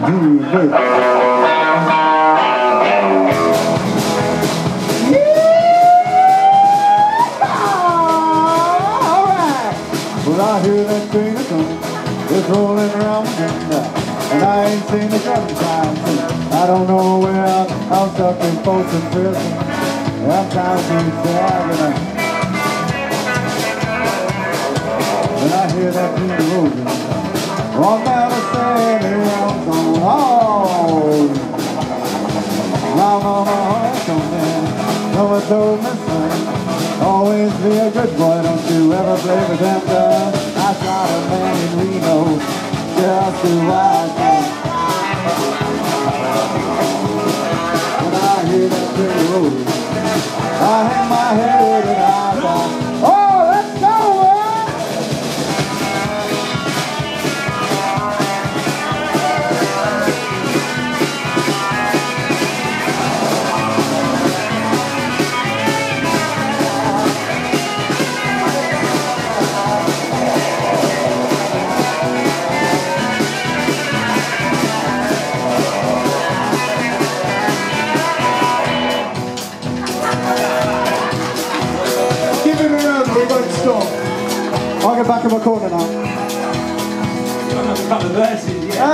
Well, I hear that train a coming, it's rolling around my window, and I ain't seen the sunshine since. I don't know where I'm stuck in Folsom Prison. I'm trying to sad, and I hear that train rolling. Walk down the stairs and I'm gone. Oh, I'm on my heart, man. Someone told me, son, always be a good boy, don't you ever play pretend. I shot a man in Reno just to watch him. When I hear that train rolling, I hang my head and I thought, oh, let's go, man! I'll get back in my corner now. A couple of verses, yeah.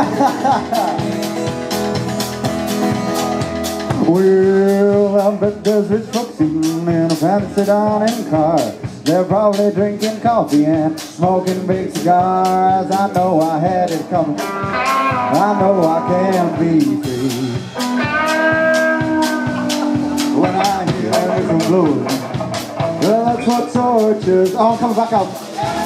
Well, I bet there's rich folks eating in a fancy dining car. They're probably drinking coffee and smoking big cigars. I know I had it coming. I know I can be free. When I hear that whistle blowing, well, that's what tortures. Oh, I'm coming back out.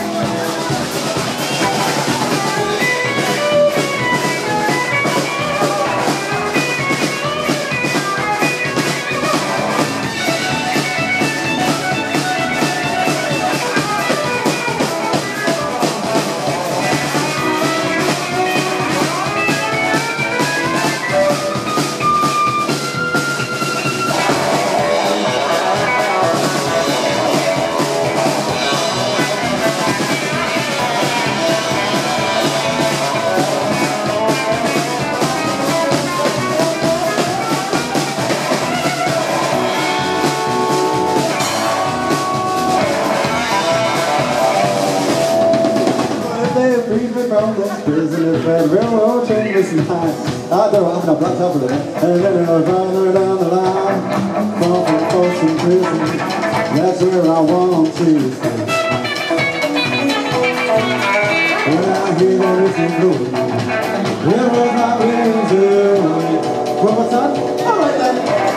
From this prison is that railroad train this night. I don't know, I'm not blacked out for that. And then further down the line, from Folsom Prison, that's where I want to stay. When I hear that whistle blowing, it was my wings away. One more time? All right then.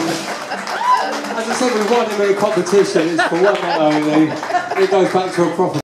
As I said, we won in a competition, it's for one night only. It goes back to a proper